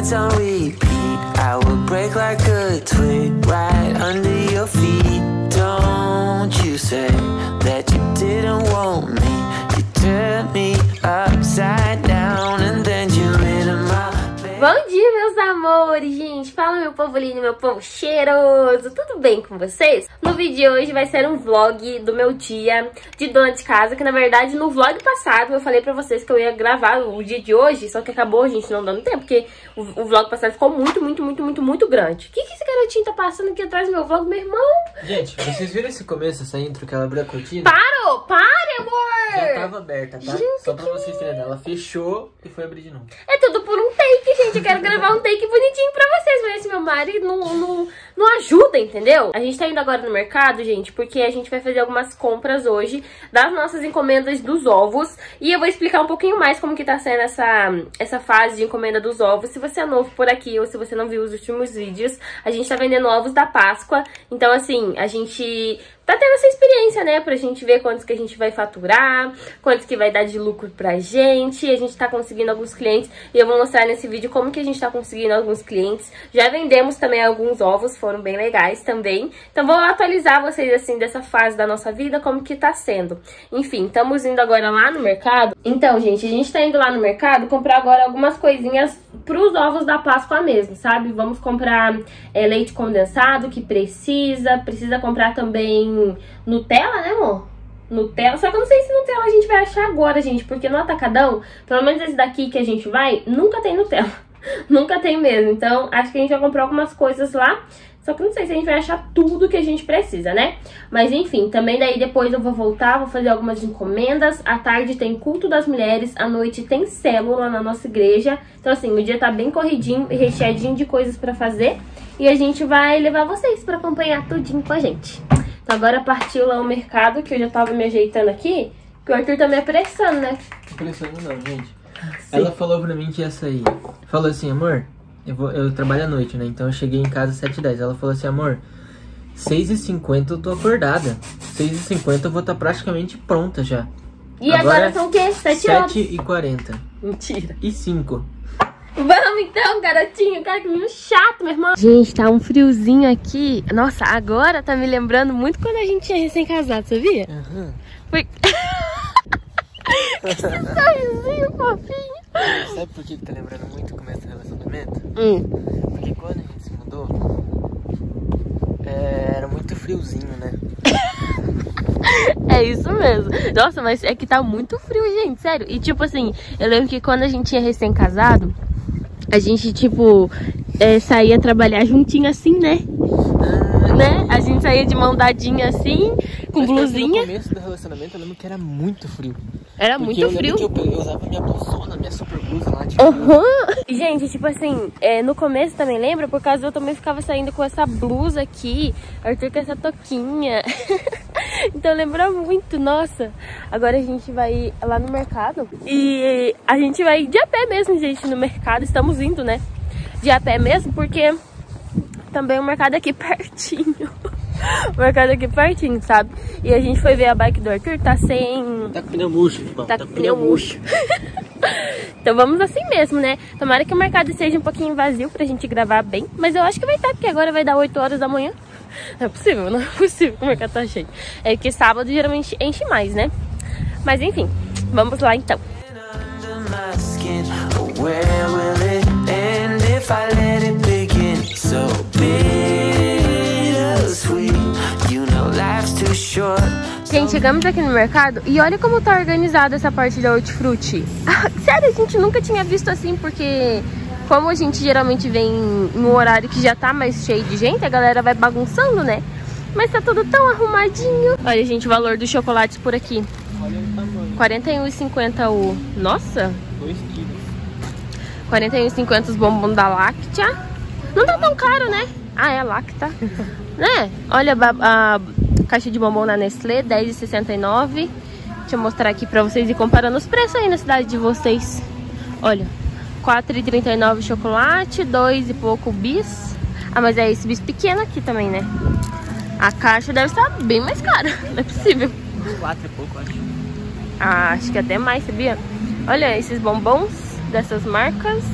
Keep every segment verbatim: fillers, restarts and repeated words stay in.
nights on repeat. I would break like a twig right under your feet. Don't you say that you didn't want me. You turned me upside down and then you lit my bed. Bom dia, meus amores, gente. Fala, meu povo lindo, meu povo cheiroso. Tudo bem com vocês? No vídeo de hoje vai ser um vlog do meu dia de dona de casa, que na verdade no vlog passado eu falei pra vocês que eu ia gravar o dia de hoje, só que acabou, gente, não dando tempo, porque o, o vlog passado ficou muito, muito, muito, muito, muito grande. O que que esse garotinho tá passando aqui atrás do meu vlog, meu irmão? Gente, vocês viram esse começo, essa intro que ela abriu a cortina? Parou! Pare, amor! Já tava aberta, tá? Gente, só pra vocês terem, ela fechou e foi abrir de novo. É tudo por um take, gente. Eu quero gravar um take bonitinho pra vocês, mas esse meu marido não, não, não ajuda, entendeu? A gente tá indo agora no mercado, gente, porque a gente vai fazer algumas compras hoje das nossas encomendas dos ovos. E eu vou explicar um pouquinho mais como que tá sendo essa, essa fase de encomenda dos ovos. Se você é novo por aqui ou se você não viu os últimos vídeos, a gente tá vendendo ovos da Páscoa. Então, assim, a gente tá tendo essa experiência, né? Pra gente ver quantos que a gente vai faturar, quantos que vai dar de lucro pra gente. A gente tá conseguindo alguns clientes e eu vou mostrar nesse vídeo como que a gente tá conseguindo alguns clientes. Já vendemos também alguns ovos, foram bem legais também. Então vou atualizar vocês, assim, dessa fase da nossa vida, como que tá sendo. Enfim, estamos indo agora lá no mercado. Então, gente, a gente tá indo lá no mercado comprar agora algumas coisinhas pros ovos da Páscoa mesmo, sabe? Vamos comprar é, leite condensado, que precisa. Precisa comprar também Nutella, né, amor? Nutella, só que eu não sei se Nutella a gente vai achar agora, gente, porque no Atacadão, pelo menos esse daqui que a gente vai, nunca tem Nutella. Nunca tem mesmo, então acho que a gente vai comprar algumas coisas lá, só que não sei se a gente vai achar tudo que a gente precisa, né? Mas enfim, também daí depois eu vou voltar, vou fazer algumas encomendas. À tarde tem culto das mulheres, à noite tem célula na nossa igreja. Então assim, o dia tá bem corridinho e recheadinho de coisas pra fazer. E a gente vai levar vocês pra acompanhar tudinho com a gente. Então agora partiu lá o mercado, que eu já tava me ajeitando aqui, que o Arthur tá me apressando, né? Apressando não, gente. Sim. Ela falou pra mim que ia sair. Falou assim, amor, eu, vou, eu trabalho à noite, né? Então eu cheguei em casa às sete e dez. Ela falou assim, amor, seis e cinquenta eu tô acordada. seis e cinquenta eu vou estar praticamente pronta já. E agora, agora são o quê? sete horas? sete e quarenta. Mentira. E cinco. Vamos então, garotinho. Cara, que menino chato, meu irmão. Gente, tá um friozinho aqui. Nossa, agora tá me lembrando muito quando a gente é recém-casado, sabia? Aham. Uhum. Foi... Que sorrisinho fofinho. Sabe por que tá lembrando muito o começo do relacionamento? Hum. Porque quando a gente se mudou, é, era muito friozinho, né? É isso mesmo. Nossa, mas é que tá muito frio, gente, sério. E tipo assim, eu lembro que quando a gente tinha recém-casado, a gente, tipo, é, saía trabalhar juntinho assim, né? Ah, né? A gente saía de mão dadinha assim, com mas blusinha. No começo do relacionamento eu lembro que era muito frio. Era porque muito eu frio. Que eu, eu usava minha blusona, minha super blusa lá de Aham. Uhum. Gente, tipo assim, é, no começo também lembra, por causa eu também ficava saindo com essa blusa aqui, Arthur com essa toquinha. Então lembra muito, nossa. Agora a gente vai lá no mercado e a gente vai de a pé mesmo, gente, no mercado. Estamos indo, né? De a pé mesmo, porque também o mercado é aqui pertinho. O mercado aqui pertinho, sabe? E a gente foi ver a bike do Arthur, tá sem... Tá com pneu murcho, irmão. Tá, tá com pneu murcho. Então vamos assim mesmo, né? Tomara que o mercado esteja um pouquinho vazio pra gente gravar bem. Mas eu acho que vai estar, porque agora vai dar oito horas da manhã. Não é possível, não é possível que o mercado tá cheio. É que sábado geralmente enche mais, né? Mas enfim, vamos lá então. Gente, chegamos aqui no mercado e olha como tá organizada essa parte da hortifruti. Sério, a gente nunca tinha visto assim, porque como a gente geralmente vem em um horário que já tá mais cheio de gente, a galera vai bagunçando, né? Mas tá tudo tão arrumadinho. Olha, gente, o valor dos chocolates por aqui. Olha o tamanho. quarenta e um reais e cinquenta centavos o... Nossa! dois quilos. quarenta e um reais e cinquenta centavos os bombons da Lacta. Não tá tão caro, né? Ah, é a Lacta. Né? Olha a, a caixa de bombom na Nestlé, dez reais e sessenta e nove centavos. Deixa eu mostrar aqui pra vocês e comparando os preços aí na cidade de vocês. Olha, quatro reais e trinta e nove centavos chocolate, dois e pouco bis. Ah, mas é esse bis pequeno aqui também, né? A caixa deve estar bem mais cara, não é possível. quatro e pouco, acho. Ah, acho que até mais, sabia? Olha esses bombons dessas marcas.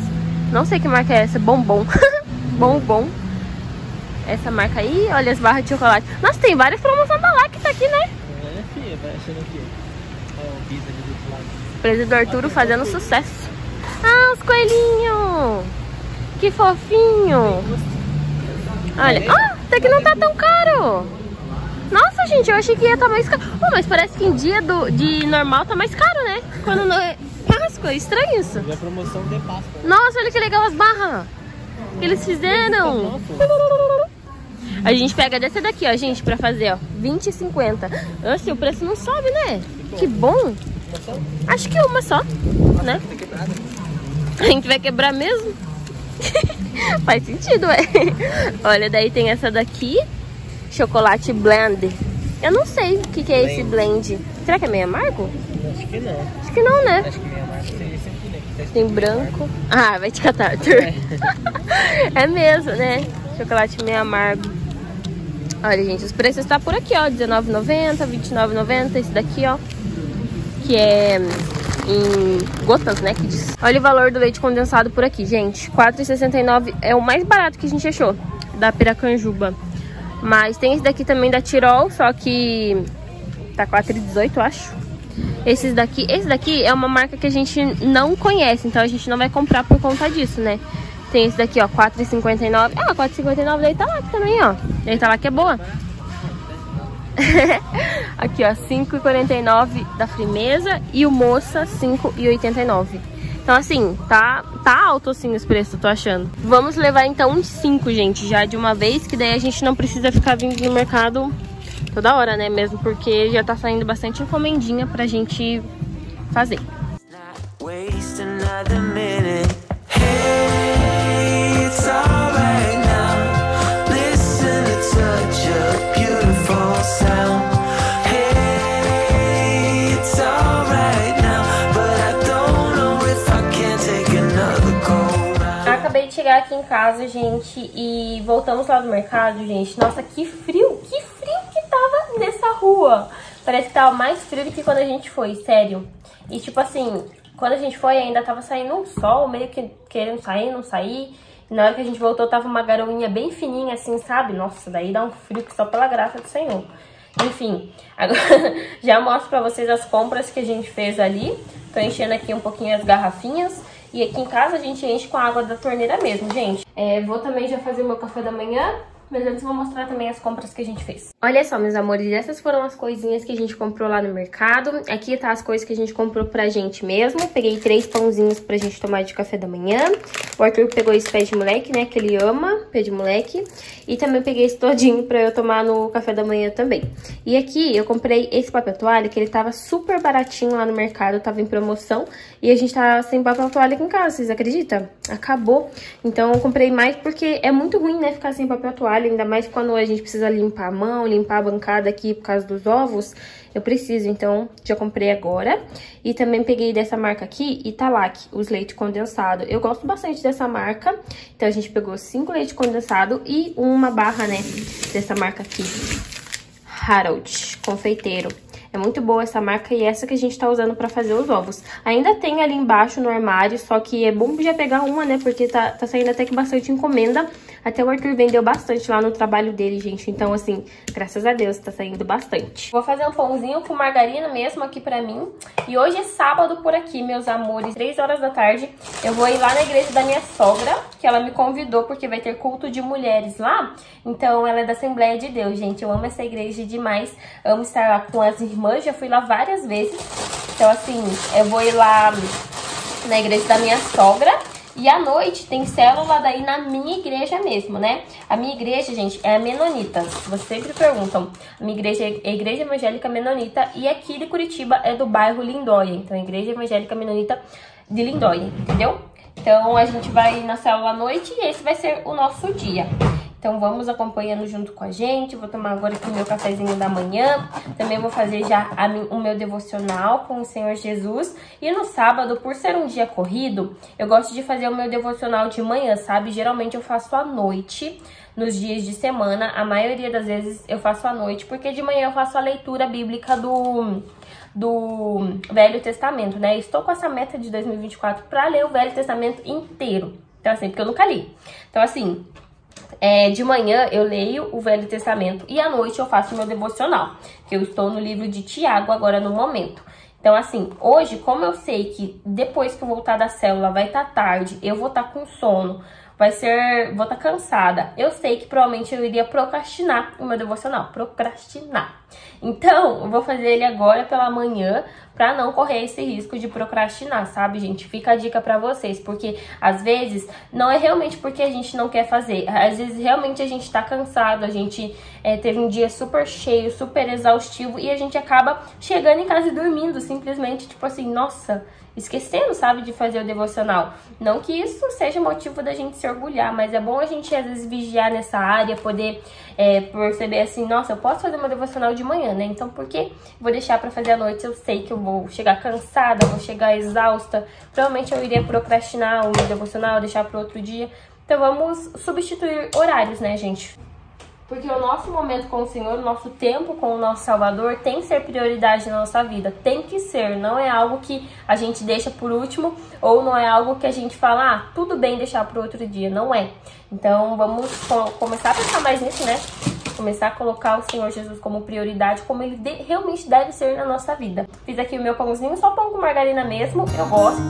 Não sei que marca é essa, bombom. Bombom. Essa marca aí, olha as barras de chocolate. Nossa, tem várias promoções da Lacta aqui, né? É, filha, vai achando aqui. Olha o pizza ali do outro lado. Presidente Arturo fazendo sucesso. Ah, os coelhinhos. Que fofinho. Olha, ah, até que não tá tão caro. Nossa, gente, eu achei que ia estar mais caro. Oh, mas parece que em dia do, de normal tá mais caro, né? Quando não é Páscoa, estranho isso. É promoção de Páscoa. Nossa, olha que legal as barras que eles fizeram. A gente pega dessa daqui, ó, gente, pra fazer, ó, vinte e cinquenta. Nossa, o preço não sobe, né? Que bom. Acho que uma só, né? A gente vai quebrar mesmo? Faz sentido, ué. Olha, daí tem essa daqui, chocolate blend. Eu não sei o que, que é esse blend. Será que é meio amargo? Acho que não. Acho que não, né? Acho que meio amargo seria esse aqui, né? Tem branco. Ah, vai te catar, Arthur. É. É mesmo, né? Chocolate meio amargo. Olha, gente, os preços tá por aqui, ó. dezenove reais e noventa centavos, vinte e nove reais e noventa centavos. Esse daqui, ó, que é em gotas, né, que diz. Olha o valor do leite condensado por aqui, gente. quatro reais e sessenta e nove centavos é o mais barato que a gente achou, da Piracanjuba. Mas tem esse daqui também da Tirol, só que tá quatro reais e dezoito centavos, eu acho. Esses daqui, esse daqui é uma marca que a gente não conhece, então a gente não vai comprar por conta disso, né? Tem esse daqui, ó, quatro reais e cinquenta e nove centavos. Ah, quatro reais e cinquenta e nove centavos daí tá lá também, ó. Daí tá lá que é boa. Aqui, ó, cinco reais e quarenta e nove centavos da Frimeza e o Moça, cinco reais e oitenta e nove centavos. Então, assim, tá, tá alto, assim, os preços, eu tô achando. Vamos levar, então, uns cinco, gente, já de uma vez, que daí a gente não precisa ficar vindo no mercado toda hora, né, mesmo, porque já tá saindo bastante encomendinha pra gente fazer. It's alright now. Listen to such a beautiful sound. Hey, it's alright now, but I don't know if I can take another go round. Acabei de chegar aqui em casa, gente, e voltamos lá do mercado, gente. Nossa, que frio, que frio que tava nessa rua. Parece que tava mais frio do que quando a gente foi, sério. E tipo assim, quando a gente foi ainda tava saindo um sol, meio que querendo sair, não sair. Na hora que a gente voltou, tava uma garoinha bem fininha, assim, sabe? Nossa, daí dá um frio que só pela graça do Senhor. Enfim, agora já mostro pra vocês as compras que a gente fez ali. Tô enchendo aqui um pouquinho as garrafinhas. E aqui em casa a gente enche com a água da torneira mesmo, gente. É, vou também já fazer o meu café da manhã. Mas antes vou mostrar também as compras que a gente fez. Olha só, meus amores, essas foram as coisinhas que a gente comprou lá no mercado. Aqui tá as coisas que a gente comprou pra gente mesmo. Peguei três pãozinhos pra gente tomar de café da manhã. O Arthur pegou esse pé de moleque, né, que ele ama, pé de moleque. E também peguei esse todinho pra eu tomar no café da manhã também. E aqui eu comprei esse papel toalha, que ele tava super baratinho lá no mercado, tava em promoção. E a gente tá sem papel toalha aqui em casa, vocês acreditam? Acabou. Então eu comprei mais porque é muito ruim, né, ficar sem papel toalha. Ainda mais quando a gente precisa limpar a mão, limpar a bancada aqui por causa dos ovos. Eu preciso, então já comprei agora. E também peguei dessa marca aqui, Italac, os leite condensado. Eu gosto bastante dessa marca. Então a gente pegou cinco leite condensado e uma barra, né, dessa marca aqui. Harold, confeiteiro. É muito boa essa marca e essa que a gente tá usando pra fazer os ovos. Ainda tem ali embaixo no armário, só que é bom já pegar uma, né? Porque tá, tá saindo até que bastante encomenda. Até o Arthur vendeu bastante lá no trabalho dele, gente. Então, assim, graças a Deus, tá saindo bastante. Vou fazer um pãozinho com margarina mesmo aqui pra mim. E hoje é sábado por aqui, meus amores. três horas da tarde, eu vou ir lá na igreja da minha sogra, que ela me convidou porque vai ter culto de mulheres lá. Então, ela é da Assembleia de Deus, gente. Eu amo essa igreja demais. Amo estar lá com as irmãs. Já fui lá várias vezes. Então, assim, eu vou ir lá na igreja da minha sogra. E à noite tem célula daí na minha igreja mesmo, né? A minha igreja, gente, é a Menonita. Vocês sempre perguntam. A minha igreja é a Igreja Evangélica Menonita. E aqui de Curitiba é do bairro Lindóia. Então, a Igreja Evangélica Menonita de Lindóia, entendeu? Então, a gente vai na célula à noite e esse vai ser o nosso dia. Então vamos acompanhando junto com a gente. Vou tomar agora aqui o meu cafezinho da manhã. Também vou fazer já a mi, o meu devocional com o Senhor Jesus. E no sábado, por ser um dia corrido, eu gosto de fazer o meu devocional de manhã, sabe? Geralmente eu faço à noite, nos dias de semana. A maioria das vezes eu faço à noite, porque de manhã eu faço a leitura bíblica do... do Velho Testamento, né? Estou com essa meta de dois mil e vinte e quatro para ler o Velho Testamento inteiro. Então, assim, porque eu nunca li. Então, assim, é, de manhã eu leio o Velho Testamento e à noite eu faço meu devocional, que eu estou no livro de Tiago agora no momento. Então, assim, hoje, como eu sei que depois que eu voltar da célula vai estar tarde, eu vou estar com sono, vai ser, vou estar cansada, eu sei que provavelmente eu iria procrastinar o meu devocional, procrastinar. Então, eu vou fazer ele agora pela manhã pra não correr esse risco de procrastinar, sabe, gente? Fica a dica pra vocês, porque às vezes não é realmente porque a gente não quer fazer, às vezes realmente a gente tá cansado, a gente é, teve um dia super cheio, super exaustivo e a gente acaba chegando em casa e dormindo, simplesmente, tipo assim, nossa, esquecendo, sabe, de fazer o devocional. Não que isso seja motivo da gente se orgulhar, mas é bom a gente, às vezes, vigiar nessa área, poder é, perceber assim, nossa, eu posso fazer uma devocional de manhã, né? Então, por que vou deixar pra fazer à noite? Eu sei que eu vou chegar cansada, vou chegar exausta. Provavelmente eu iria procrastinar o meu devocional, deixar pro outro dia. Então, vamos substituir horários, né, gente? Porque o nosso momento com o Senhor, o nosso tempo com o nosso Salvador tem que ser prioridade na nossa vida. Tem que ser, não é algo que a gente deixa por último ou não é algo que a gente fala, ah, tudo bem deixar para outro dia. Não é. Então vamos começar a pensar mais nisso, né? Começar a colocar o Senhor Jesus como prioridade, como ele de, realmente deve ser na nossa vida. Fiz aqui o meu pãozinho, só pão com margarina mesmo, eu gosto.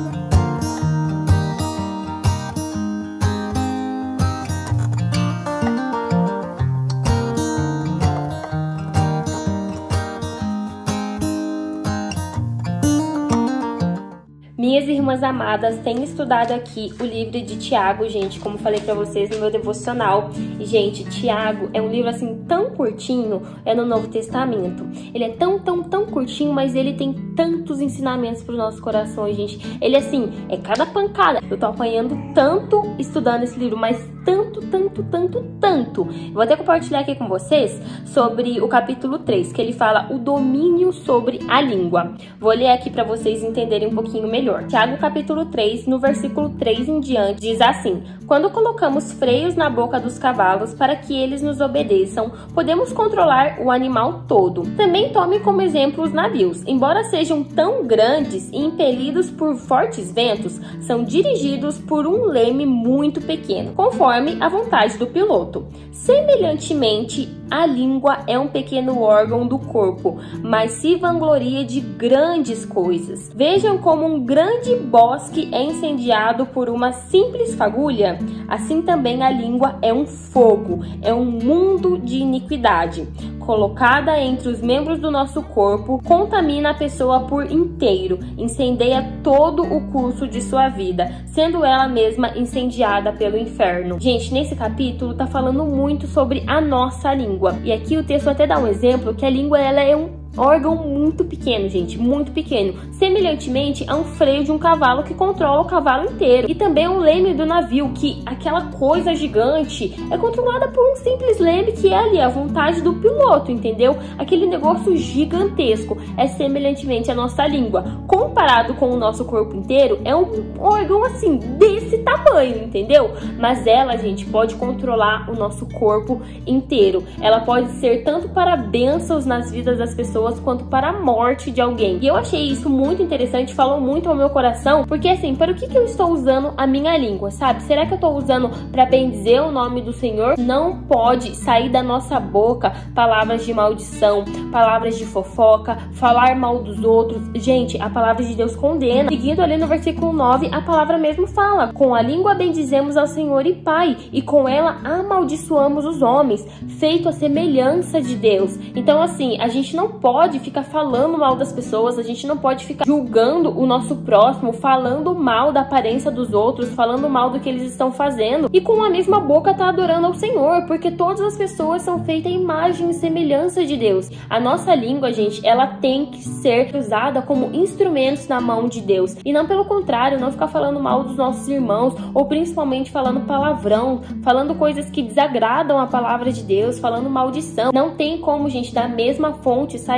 Minhas irmãs amadas, tenho estudado aqui o livro de Tiago, gente, como falei pra vocês no meu devocional. E, gente, Tiago é um livro, assim, tão curtinho, é no Novo Testamento. Ele é tão, tão, tão curtinho, mas ele tem tantos ensinamentos pro nosso coração, gente. Ele, assim, é cada pancada. Eu tô apanhando tanto estudando esse livro, mas tanto, tanto, tanto, tanto. Eu vou até compartilhar aqui com vocês sobre o capítulo três, que ele fala o domínio sobre a língua. Vou ler aqui pra vocês entenderem um pouquinho melhor. Tiago capítulo três, no versículo três em diante, diz assim: quando colocamos freios na boca dos cavalos para que eles nos obedeçam, podemos controlar o animal todo. Também tome como exemplo os navios. Embora sejam tão grandes e impelidos por fortes ventos, são dirigidos por um leme muito pequeno, conforme a vontade do piloto. Semelhantemente, a língua é um pequeno órgão do corpo, mas se vangloria de grandes coisas. Vejam como um grande bosque é incendiado por uma simples fagulha. Assim também a língua é um fogo, é um mundo de iniquidade. Colocada entre os membros do nosso corpo, contamina a pessoa por inteiro, incendeia todo o curso de sua vida, sendo ela mesma incendiada pelo inferno. Gente, nesse capítulo tá falando muito sobre a nossa língua. E aqui o texto até dá um exemplo que a língua ela é um órgão muito pequeno, gente, muito pequeno. Semelhantemente a um freio de um cavalo que controla o cavalo inteiro. E também um leme do navio, que aquela coisa gigante é controlada por um simples leme que é ali a vontade do piloto, entendeu? Aquele negócio gigantesco é semelhantemente a nossa língua. Comparado com o nosso corpo inteiro, é um órgão assim, desse tamanho, entendeu? Mas ela, gente, pode controlar o nosso corpo inteiro. Ela pode ser tanto para bênçãos nas vidas das pessoas quanto para a morte de alguém. E eu achei isso muito interessante, falou muito ao meu coração, porque assim, para o que, que eu estou usando a minha língua, sabe? Será que eu estou usando para bendizer o nome do Senhor? Não pode sair da nossa boca palavras de maldição, palavras de fofoca, falar mal dos outros. Gente, a palavra de Deus condena. Seguindo ali no versículo nove, a palavra mesmo fala: com a língua bendizemos ao Senhor e Pai, e com ela amaldiçoamos os homens, feito a semelhança de Deus. Então assim, a gente não pode pode ficar falando mal das pessoas, a gente não pode ficar julgando o nosso próximo, falando mal da aparência dos outros, falando mal do que eles estão fazendo, e com a mesma boca tá adorando ao Senhor, porque todas as pessoas são feitas à imagem e semelhança de Deus. A nossa língua, gente, ela tem que ser usada como instrumentos na mão de Deus, e não pelo contrário, não ficar falando mal dos nossos irmãos, ou principalmente falando palavrão, falando coisas que desagradam a palavra de Deus, falando maldição. Não tem como, gente, da mesma fonte sair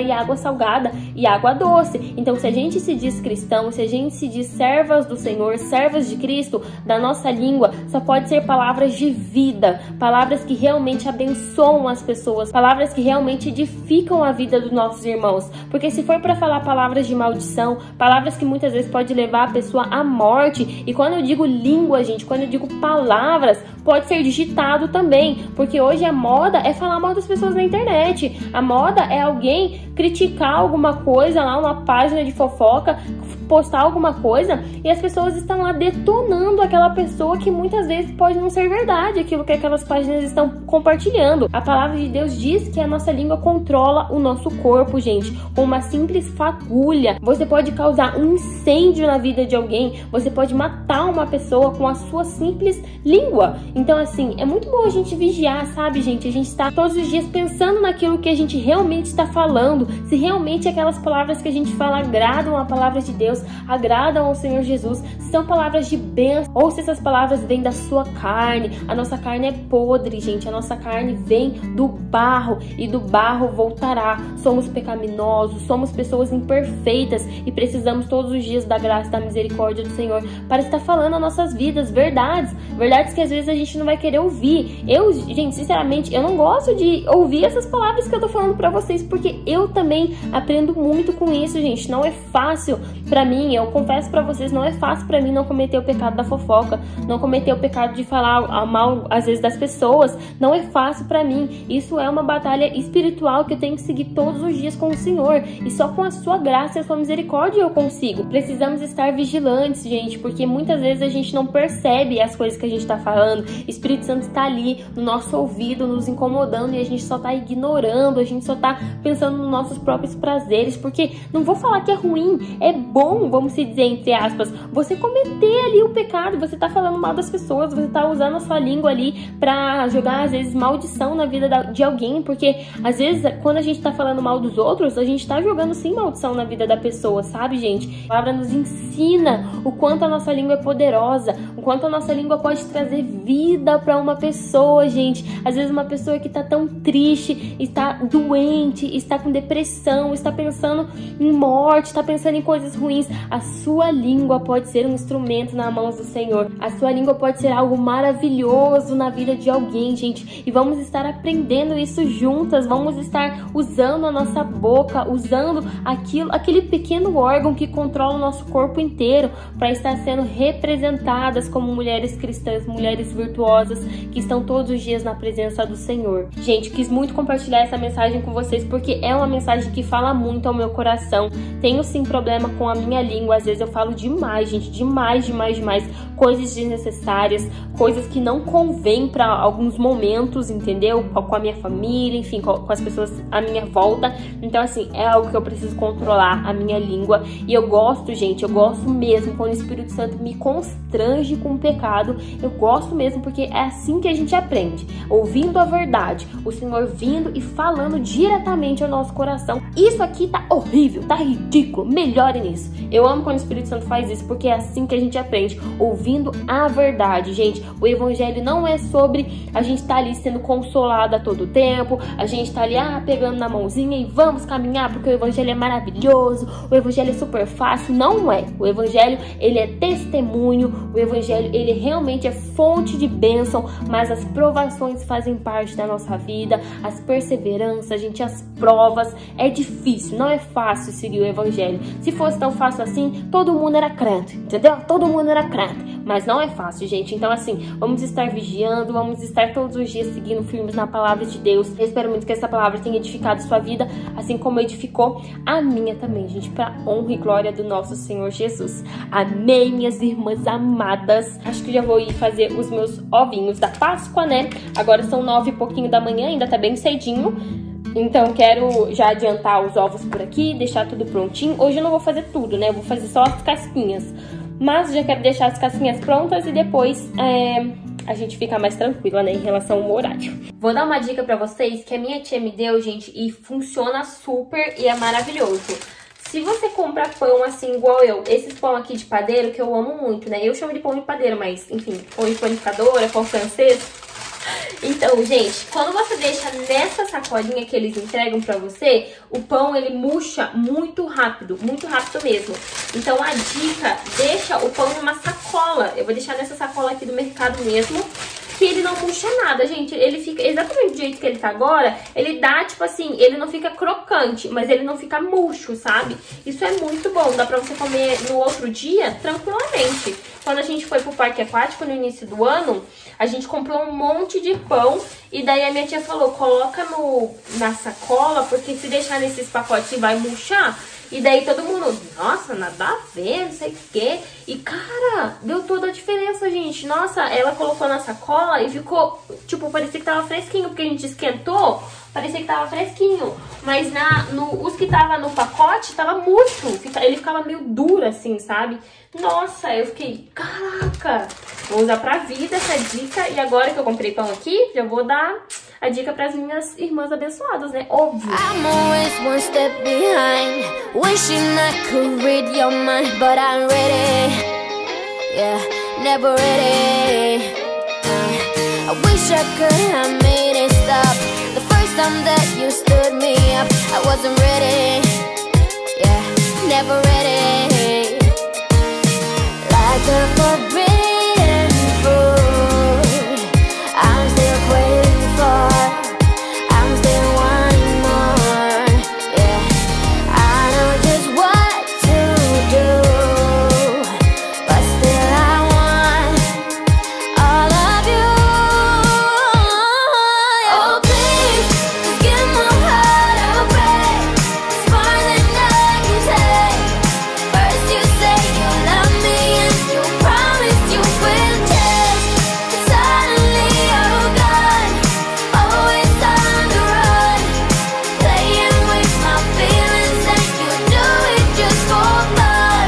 sair água salgada e água doce. Então, se a gente se diz cristão, se a gente se diz servas do Senhor, servas de Cristo, da nossa língua só pode ser palavras de vida, palavras que realmente abençoam as pessoas, palavras que realmente edificam a vida dos nossos irmãos. Porque se for para falar palavras de maldição, palavras que muitas vezes pode levar a pessoa à morte, e quando eu digo língua, gente, quando eu digo palavras, pode ser digitado também, porque hoje a moda é falar mal das pessoas na internet. A moda é alguém criticar alguma coisa lá, uma página de fofoca, postar alguma coisa, e as pessoas estão lá detonando aquela pessoa, que muitas vezes pode não ser verdade aquilo que aquelas páginas estão compartilhando. A palavra de Deus diz que a nossa língua controla o nosso corpo, gente. Com uma simples fagulha, você pode causar um incêndio na vida de alguém, você pode matar uma pessoa com a sua simples língua. Então, assim, é muito bom a gente vigiar, sabe, gente? A gente está todos os dias pensando naquilo que a gente realmente está falando, se realmente aquelas palavras que a gente fala agradam a palavra de Deus, agradam ao Senhor Jesus, se são palavras de bênção, ou se essas palavras vêm da sua carne. A nossa carne é podre, gente, a nossa carne vem do barro, e do barro voltará. Somos pecaminosos, somos pessoas imperfeitas, e precisamos todos os dias da graça e da misericórdia do Senhor para estar falando as nossas vidas, verdades, verdades que às vezes a gente não vai querer ouvir. Eu, gente, sinceramente, eu não gosto de ouvir essas palavras que eu tô falando pra vocês, porque eu também aprendo muito com isso, gente. Não é fácil pra mim, eu confesso pra vocês, não é fácil pra mim não cometer o pecado da fofoca, não cometer o pecado de falar mal, às vezes, das pessoas. Não é fácil pra mim. Isso é uma batalha espiritual que eu tenho que seguir todos os dias com o Senhor, e só com a sua graça e a sua misericórdia eu consigo. Precisamos estar vigilantes, gente, porque muitas vezes a gente não percebe as coisas que a gente tá falando. O Espírito Santo está ali no nosso ouvido, nos incomodando, e a gente só tá ignorando, a gente só tá pensando nos nossos próprios prazeres. Porque não vou falar que é ruim, é bom, vamos se dizer, entre aspas, você cometer ali o pecado, você tá falando mal das pessoas, você tá usando a sua língua ali pra jogar, às vezes, maldição na vida da, de alguém, porque às vezes, quando a gente tá falando mal dos outros, a gente tá jogando sim maldição na vida da pessoa, sabe, gente? A palavra nos ensina o quanto a nossa língua é poderosa, o quanto a nossa língua pode trazer vida pra uma pessoa, gente. Às vezes uma pessoa que tá tão triste, está doente, está com depressão, está pensando em morte, está pensando em coisas ruins, a sua língua pode ser um instrumento nas mãos do Senhor. A sua língua pode ser algo maravilhoso na vida de alguém, gente. E vamos estar aprendendo isso juntas, vamos estar usando a nossa boca, usando aquilo, aquele pequeno órgão que controla o nosso corpo inteiro, para estar sendo representadas como mulheres cristãs, mulheres virtuosas, que estão todos os dias na presença do Senhor. Gente, quis muito compartilhar essa mensagem com vocês, porque é uma mensagem que fala muito ao meu coração. Tenho sim problema com a minha língua, às vezes eu falo demais, gente, demais, demais, demais, coisas desnecessárias, coisas que não convêm para alguns momentos, entendeu? Com a minha família, enfim, com as pessoas à minha volta. Então, assim, é algo que eu preciso controlar, a minha língua. E eu gosto, gente, eu gosto mesmo quando o Espírito Santo me constrange com o pecado. Eu gosto mesmo, porque é assim que a gente aprende, ouvindo a verdade, o Senhor vindo e falando diretamente ao nosso coração. Isso aqui tá horrível, tá ridículo, melhore nisso. Eu amo quando o Espírito Santo faz isso, porque é assim que a gente aprende, ouvindo a verdade, gente. O Evangelho não é sobre a gente tá ali sendo consolada a todo tempo, a gente tá ali, ah, pegando na mãozinha e vamos caminhar porque o Evangelho é maravilhoso, o Evangelho é super fácil. Não é. O Evangelho, ele é testemunho, o Evangelho, ele realmente é fonte de bênção, mas as provações fazem parte da nossa vida, as perseveranças, gente, as provas. É difícil, não é fácil seguir o Evangelho. Se fosse tão fácil assim, todo mundo era crente, entendeu? Todo mundo era crente. Mas não é fácil, gente. Então, assim, vamos estar vigiando, vamos estar todos os dias seguindo firmes na palavra de Deus. Eu espero muito que essa palavra tenha edificado sua vida, assim como edificou a minha também, gente, para honra e glória do nosso Senhor Jesus. Amém, minhas irmãs amadas. Acho que já vou ir fazer os meus ovinhos da Páscoa, né? Agora são nove e pouquinho da manhã, ainda tá bem cedinho. Então, quero já adiantar os ovos por aqui, deixar tudo prontinho. Hoje eu não vou fazer tudo, né? Eu vou fazer só as casquinhas. Mas já quero deixar as casquinhas prontas e depois é, a gente fica mais tranquila, né, em relação ao horário. Vou dar uma dica pra vocês que a minha tia me deu, gente, e funciona super e é maravilhoso. Se você compra pão assim, igual eu, esses pão aqui de padeiro, que eu amo muito, né? Eu chamo de pão de padeiro, mas, enfim, pão de panificadora, pão francês, Então, gente, quando você deixa nessa sacolinha que eles entregam pra você, o pão, ele murcha muito rápido, muito rápido mesmo. Então, a dica, deixa o pão numa sacola. Eu vou deixar nessa sacola aqui do mercado mesmo, que ele não murcha nada, gente. Ele fica exatamente do jeito que ele tá agora. Ele dá, tipo assim, ele não fica crocante, mas ele não fica murcho, sabe? Isso é muito bom, dá pra você comer no outro dia tranquilamente. Quando a gente foi pro parque aquático no início do ano, a gente comprou um monte de pão e daí a minha tia falou, coloca no, na sacola, porque se deixar nesses pacotes vai murchar. E daí todo mundo, nossa, nada a ver, não sei o quê. E, cara, deu toda a diferença, gente. Nossa, ela colocou na sacola e ficou, tipo, parecia que tava fresquinho, porque a gente esquentou, parecia que tava fresquinho. Mas na, no, os que tava no pacote, tava murcho. Fica, ele ficava meio duro, assim, sabe? Nossa, eu fiquei, caraca, vou usar pra vida essa dica. E agora que eu comprei pão aqui, já vou dar a dica pras minhas irmãs abençoadas, né? Óbvio. I'm always one step behind, wishing I could read your mind, but I'm ready, yeah, never ready. uh, I wish I could have made it stop the first time that you stood me up. I wasn't ready, yeah, never ready. Like a forbidden fruit, I'm still waiting for, I'm still wanting more, yeah. I know just what to do, but still I want all of you. Oh please, just give my heart a break. It's more than I can take. First you say you love me and you promise you will change, but suddenly you're gone, always on the run, playing with my feelings, and you do it just for fun.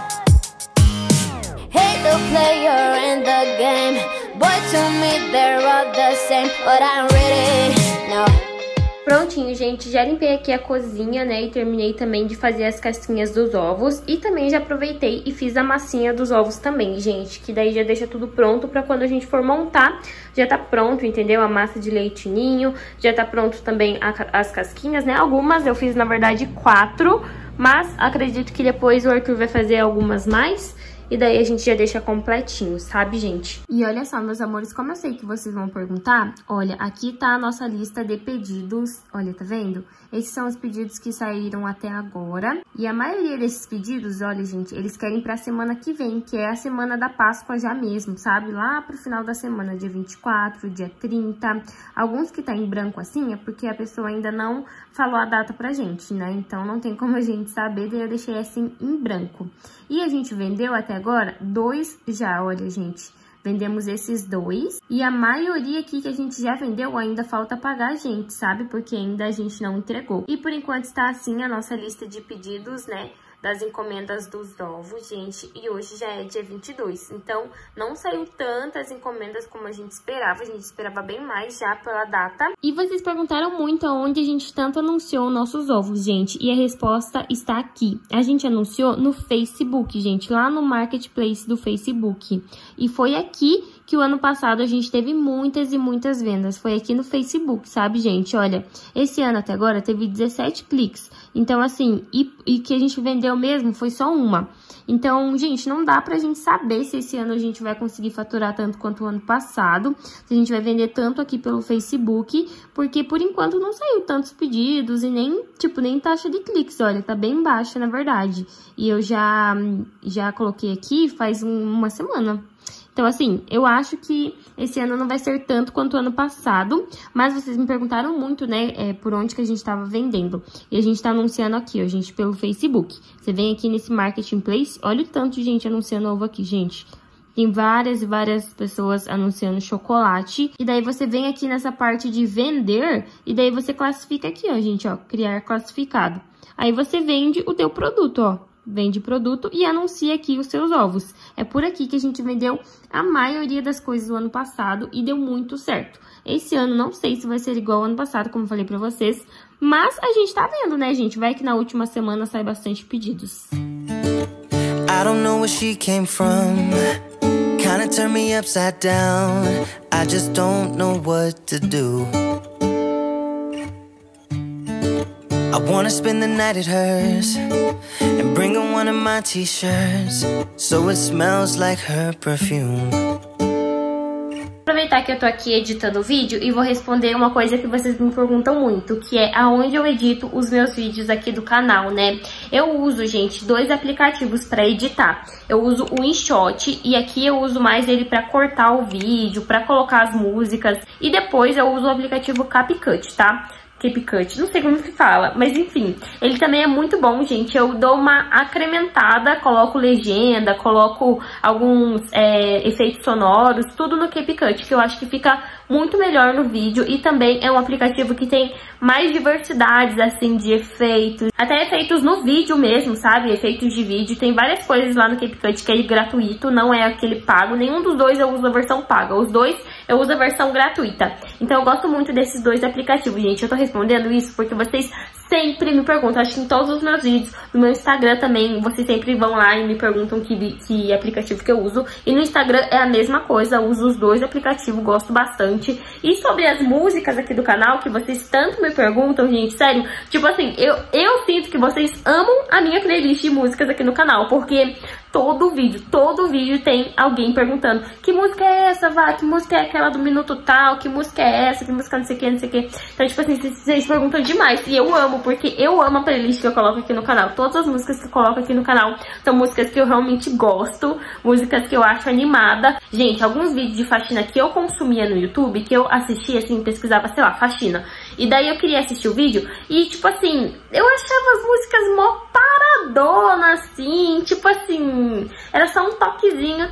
Hate the player in the game, boy, to me they're all the same, but I'm ready now. Prontinho, gente, já limpei aqui a cozinha, né, e terminei também de fazer as casquinhas dos ovos. E também já aproveitei e fiz a massinha dos ovos também, gente, que daí já deixa tudo pronto pra quando a gente for montar, já tá pronto, entendeu? A massa de leite ninho, já tá pronto também a, as casquinhas, né, algumas eu fiz, na verdade, quatro, mas acredito que depois o Arthur vai fazer algumas mais. E daí a gente já deixa completinho, sabe, gente? E olha só, meus amores, como eu sei que vocês vão perguntar, olha, aqui tá a nossa lista de pedidos. Olha, tá vendo? Esses são os pedidos que saíram até agora. E a maioria desses pedidos, olha, gente, eles querem pra semana que vem, que é a semana da Páscoa já mesmo, sabe? Lá pro final da semana, dia vinte e quatro, dia trinta. Alguns que tá em branco assim é porque a pessoa ainda não falou a data pra gente, né? Então não tem como a gente saber, daí eu deixei assim em branco. E a gente vendeu até agora dois já, olha, gente. Vendemos esses dois. E a maioria aqui que a gente já vendeu ainda falta pagar a gente, sabe? Porque ainda a gente não entregou. E por enquanto está assim a nossa lista de pedidos, né? Das encomendas dos ovos, gente, e hoje já é dia vinte e dois, então não saiu tantas encomendas como a gente esperava, a gente esperava bem mais já pela data. E vocês perguntaram muito aonde a gente tanto anunciou nossos ovos, gente, e a resposta está aqui. A gente anunciou no Facebook, gente, lá no Marketplace do Facebook, e foi aqui que o ano passado a gente teve muitas e muitas vendas, foi aqui no Facebook, sabe, gente? Olha, esse ano até agora teve dezessete cliques, então assim, e, e que a gente vendeu mesmo foi só uma. Então, gente, não dá pra gente saber se esse ano a gente vai conseguir faturar tanto quanto o ano passado, se a gente vai vender tanto aqui pelo Facebook, porque por enquanto não saiu tantos pedidos e nem, tipo, nem taxa de cliques, olha, tá bem baixa na verdade. E eu já, já coloquei aqui faz um, uma semana. Então, assim, eu acho que esse ano não vai ser tanto quanto o ano passado, mas vocês me perguntaram muito, né, é, por onde que a gente tava vendendo. E a gente tá anunciando aqui, ó, gente, pelo Facebook. Você vem aqui nesse Marketplace, olha o tanto de gente anunciando ovo aqui, gente. Tem várias e várias pessoas anunciando chocolate. E daí você vem aqui nessa parte de vender, e daí você classifica aqui, ó, gente, ó, criar classificado. Aí você vende o teu produto, ó. Vende produto e anuncia aqui os seus ovos. É por aqui que a gente vendeu a maioria das coisas do ano passado e deu muito certo. Esse ano não sei se vai ser igual ao ano passado, como eu falei pra vocês, mas a gente tá vendo, né, gente? Vai que na última semana sai bastante pedidos. I don't know where she came from. trying to turn me upside down. I just don't know what to do. I wanna spend the night at hers and bring her one of my t-shirts so it smells like her perfume. Aproveitar que eu tô aqui editando o vídeo e vou responder uma coisa que vocês me perguntam muito, que é aonde eu edito os meus vídeos aqui do canal, né? Eu uso, gente, dois aplicativos pra editar. Eu uso o InShot e aqui eu uso mais ele pra cortar o vídeo, pra colocar as músicas, e depois eu uso o aplicativo CapCut, tá? CapCut, não sei como se fala, mas enfim, ele também é muito bom, gente. Eu dou uma acrementada, coloco legenda, coloco alguns é, efeitos sonoros, tudo no CapCut, que eu acho que fica muito melhor no vídeo. E também é um aplicativo que tem mais diversidades, assim, de efeitos, até efeitos no vídeo mesmo, sabe? Efeitos de vídeo, tem várias coisas lá no CapCut que é gratuito, não é aquele pago. Nenhum dos dois eu uso a versão paga, os dois eu uso a versão gratuita. Então eu gosto muito desses dois aplicativos, gente. Eu tô respondendo isso porque vocês sempre me perguntam, acho que em todos os meus vídeos, no meu Instagram também, vocês sempre vão lá e me perguntam que, que aplicativo que eu uso. E no Instagram é a mesma coisa, eu uso os dois aplicativos, gosto bastante. E sobre as músicas aqui do canal, que vocês tanto me perguntam, gente, sério, tipo assim, eu, eu sinto que vocês amam a minha playlist de músicas aqui no canal, porque todo vídeo, todo vídeo tem alguém perguntando: que música é essa, Vá? Que música é aquela do minuto tal? Que música é essa? Que música não sei o que, não sei o que. Então, tipo assim, vocês perguntam demais. E eu amo, porque eu amo a playlist que eu coloco aqui no canal. Todas as músicas que eu coloco aqui no canal são músicas que eu realmente gosto, músicas que eu acho animada. Gente, alguns vídeos de faxina que eu consumia no YouTube, que eu assistia, assim, pesquisava, sei lá, faxina. E daí eu queria assistir o vídeo e, tipo assim, eu achava as músicas mó paradona, assim, tipo assim, era só um toquezinho.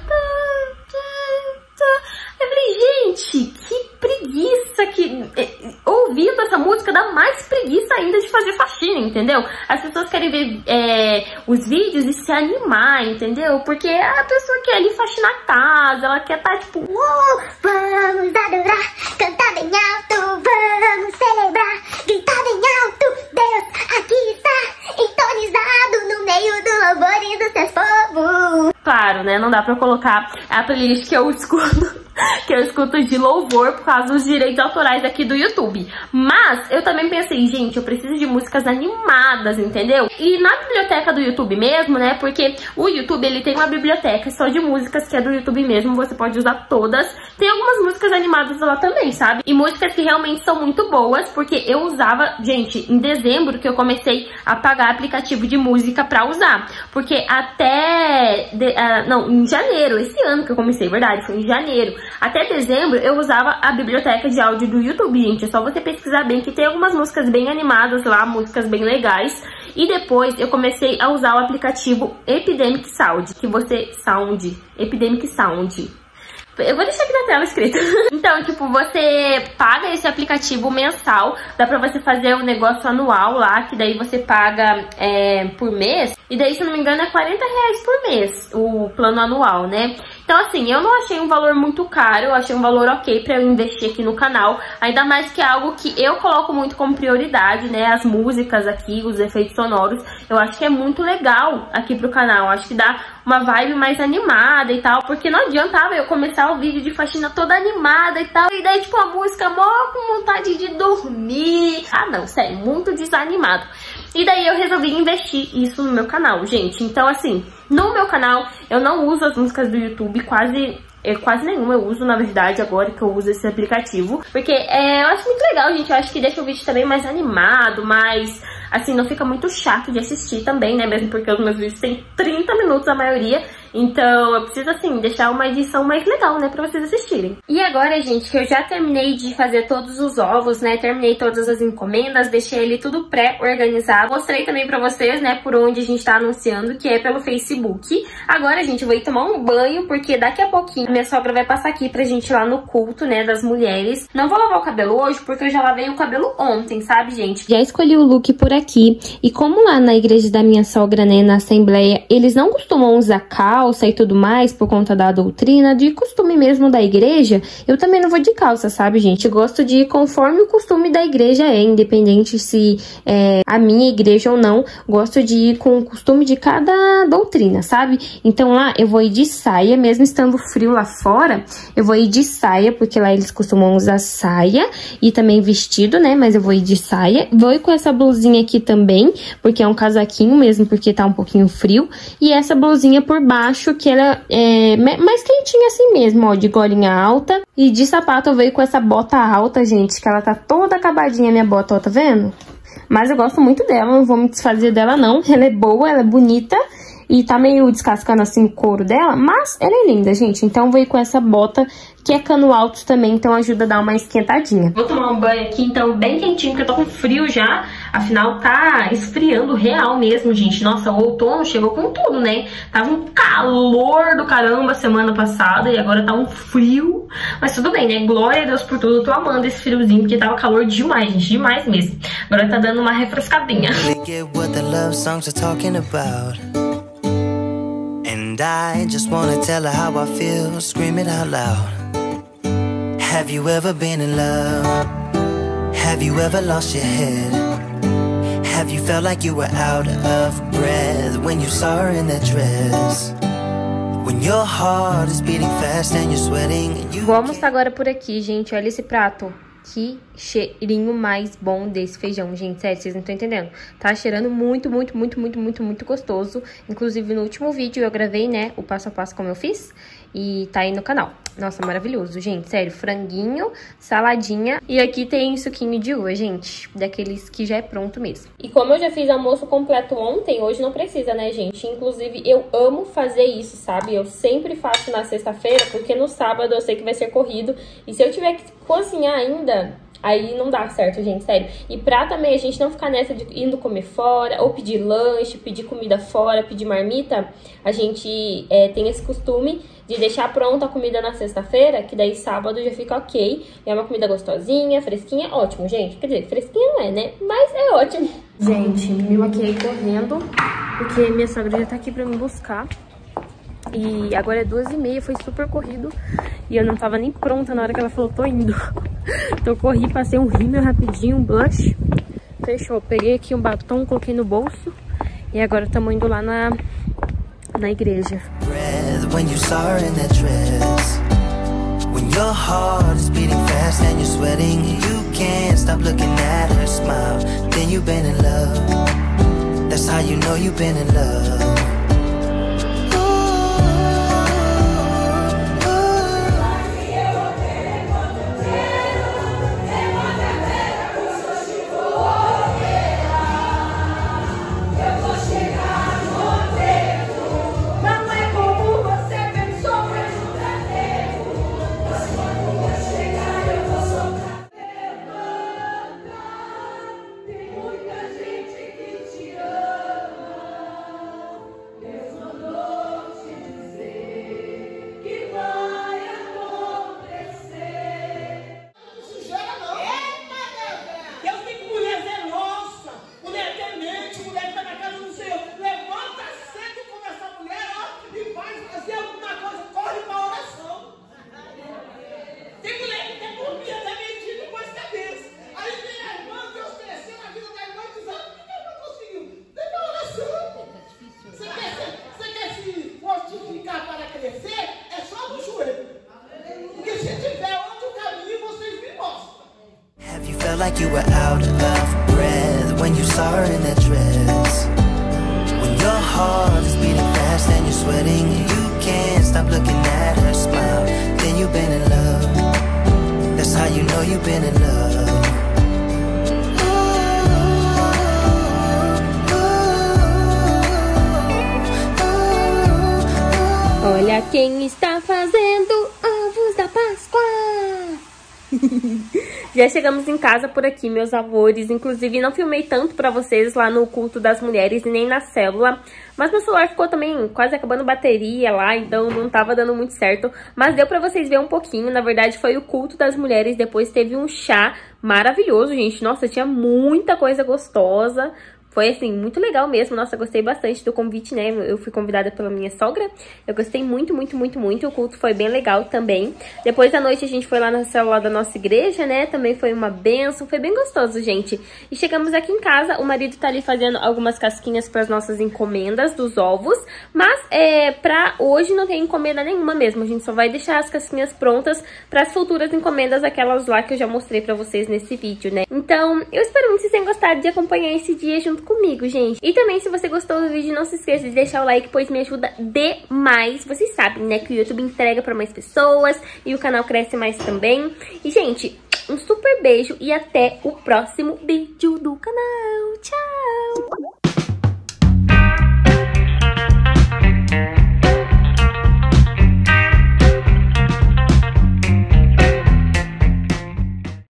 Eu falei, gente, que preguiça, que ouvindo essa música dá mais preguiça ainda de fazer faxina, entendeu? As pessoas querem ver é, os vídeos e se animar, entendeu? Porque a pessoa quer ali faxinar a casa, ela quer estar tipo, oh, vamos adorar, cantar bem alto, vamos celebrar, gritar bem alto, Deus aqui está, entonizado no meio do louvor e dos seus povos. Claro, né? Não dá pra colocar a playlist que eu escuto, que eu escuto de louvor por causa dos direitos autorais aqui do YouTube. Mas eu também pensei, gente, eu preciso de músicas animadas, entendeu? E na biblioteca do YouTube mesmo, né? Porque o YouTube, ele tem uma biblioteca só de músicas que é do YouTube mesmo, você pode usar todas. Tem algumas músicas animadas lá também, sabe? E músicas que realmente são muito boas, porque eu usava, gente, em dezembro que eu comecei a pagar aplicativo de música pra usar. Porque até... De, uh, não, em janeiro, esse ano que eu comecei, verdade, foi em janeiro. Até dezembro eu usava a biblioteca de áudio do YouTube, gente. É só você pesquisar bem que tem algumas músicas bem animadas lá, músicas bem legais. E depois eu comecei a usar o aplicativo Epidemic Sound, que você... Sound, Epidemic Sound. Eu vou deixar aqui na tela escrito. Então, tipo, você paga esse aplicativo mensal, dá pra você fazer um negócio anual lá, que daí você paga é, por mês. E daí, se eu não me engano, é quarenta reais por mês, o plano anual, né? Então, assim, eu não achei um valor muito caro, eu achei um valor ok pra eu investir aqui no canal. Ainda mais que é algo que eu coloco muito como prioridade, né? As músicas aqui, os efeitos sonoros. Eu acho que é muito legal aqui pro canal. Eu acho que dá uma vibe mais animada e tal. Porque não adiantava eu começar o vídeo de faxina toda animada e tal. E daí, tipo, a música mó com vontade de dormir. Ah, não, sério, muito desanimado. E daí eu resolvi investir isso no meu canal, gente. Então, assim, no meu canal eu não uso as músicas do YouTube, quase... É, quase nenhuma eu uso, na verdade, agora que eu uso esse aplicativo. Porque é, eu acho muito legal, gente. Eu acho que deixa o vídeo também mais animado, mais... Assim, não fica muito chato de assistir também, né? Mesmo porque os meus vídeos têm trinta minutos a maioria. Então, eu preciso, assim, deixar uma edição mais legal, né? Pra vocês assistirem. E agora, gente, que eu já terminei de fazer todos os ovos, né? Terminei todas as encomendas, deixei ele tudo pré-organizado. Mostrei também pra vocês, né? Por onde a gente tá anunciando, que é pelo Facebook. Agora, gente, eu vou ir tomar um banho, porque daqui a pouquinho minha sogra vai passar aqui pra gente ir lá no culto, né? Das mulheres. Não vou lavar o cabelo hoje, porque eu já lavei o cabelo ontem, sabe, gente? Já escolhi o look por aqui. E como lá na igreja da minha sogra, né? Na assembleia, eles não costumam usar calça, calça e tudo mais, por conta da doutrina, de costume mesmo da igreja, eu também não vou de calça, sabe, gente? Eu gosto de ir conforme o costume da igreja é, independente se é a minha igreja ou não, gosto de ir com o costume de cada doutrina, sabe? Então lá eu vou ir de saia, mesmo estando frio lá fora, eu vou ir de saia, porque lá eles costumam usar saia e também vestido, né? Mas eu vou ir de saia, vou ir com essa blusinha aqui também, porque é um casaquinho mesmo, porque tá um pouquinho frio, e essa blusinha por baixo, que ela é mais quentinha assim mesmo, ó, de golinha alta, e de sapato eu veio com essa bota alta, gente, que ela tá toda acabadinha, minha bota, ó, tá vendo? Mas eu gosto muito dela, não vou me desfazer dela não, ela é boa, ela é bonita, e tá meio descascando assim o couro dela, mas ela é linda, gente. Então veio com essa bota, que é cano alto também, então ajuda a dar uma esquentadinha. Vou tomar um banho aqui, então, bem quentinho, porque eu tô com frio já. Afinal, tá esfriando real mesmo, gente. Nossa, o outono chegou com tudo, né? Tava um calor do caramba semana passada e agora tá um frio. Mas tudo bem, né? Glória a Deus por tudo. Eu tô amando esse friozinho, porque tava calor demais, gente. Demais mesmo. Agora tá dando uma refrescadinha. And I just wanna tell her how I feel, scream it out loud. Have you ever been in love? Have you ever lost your head? Have you felt like you were out of breath when you saw her in that dress? When your heart is beating fast and you're sweating and you... Vou almoçar agora por aqui, gente. Olha esse prato. Que cheirinho mais bom desse feijão, gente. Sério, vocês não estão entendendo. Tá cheirando muito, muito, muito, muito, muito, muito gostoso. Inclusive, no último vídeo eu gravei, né, o passo a passo como eu fiz. E tá aí no canal. Nossa, maravilhoso, gente. Sério, franguinho, saladinha. E aqui tem suquinho de uva, gente. Daqueles que já é pronto mesmo. E como eu já fiz almoço completo ontem, hoje não precisa, né, gente? Inclusive, eu amo fazer isso, sabe? Eu sempre faço na sexta-feira, porque no sábado eu sei que vai ser corrido. E se eu tiver que cozinhar ainda... Aí não dá certo, gente, sério. E pra também a gente não ficar nessa de indo comer fora, ou pedir lanche, pedir comida fora, pedir marmita, a gente é, tem esse costume de deixar pronta a comida na sexta-feira, que daí sábado já fica ok. É uma comida gostosinha, fresquinha, ótimo, gente. Quer dizer, fresquinha não é, né? Mas é ótimo. Gente, me maquiei correndo, porque minha sogra já tá aqui pra me buscar. E agora é duas e meia, foi super corrido. E eu não tava nem pronta na hora que ela falou, tô indo. Então eu corri, passei um rímel rapidinho, um blush. Fechou, peguei aqui um batom, coloquei no bolso. E agora estamos indo lá na, na igreja. When you saw her in that dress, when your heart is beating fast and you're sweating, you can't stop looking at her smile. Then you've been in love. That's how you know you've been in love. Like you were out of breath when you saw her in that dress. When your heart is beating fast and you're sweating, you can't stop looking at her smile. Then you've been in love. That's how you know you've been in love. Olha quem está fazendo ovos da Páscoa. Já chegamos em casa por aqui, meus amores. Inclusive, não filmei tanto pra vocês lá no culto das mulheres e nem na célula. Mas meu celular ficou também quase acabando bateria lá, então não tava dando muito certo. Mas deu pra vocês verem um pouquinho. Na verdade, foi o culto das mulheres. Depois teve um chá maravilhoso, gente. Nossa, tinha muita coisa gostosa. Foi, assim, muito legal mesmo. Nossa, gostei bastante do convite, né? Eu fui convidada pela minha sogra. Eu gostei muito, muito, muito, muito. O culto foi bem legal também. Depois da noite a gente foi lá na célula da nossa igreja, né? Também foi uma benção. Foi bem gostoso, gente. E chegamos aqui em casa. O marido tá ali fazendo algumas casquinhas para as nossas encomendas dos ovos. Mas, é, pra hoje não tem encomenda nenhuma mesmo. A gente só vai deixar as casquinhas prontas para as futuras encomendas, aquelas lá que eu já mostrei pra vocês nesse vídeo, né? Então, eu espero muito que vocês tenham gostado de acompanhar esse dia junto comigo, gente. E também, se você gostou do vídeo, não se esqueça de deixar o like, pois me ajuda demais. Vocês sabem, né, que o YouTube entrega pra mais pessoas e o canal cresce mais também. E, gente, um super beijo e até o próximo vídeo do canal. Tchau!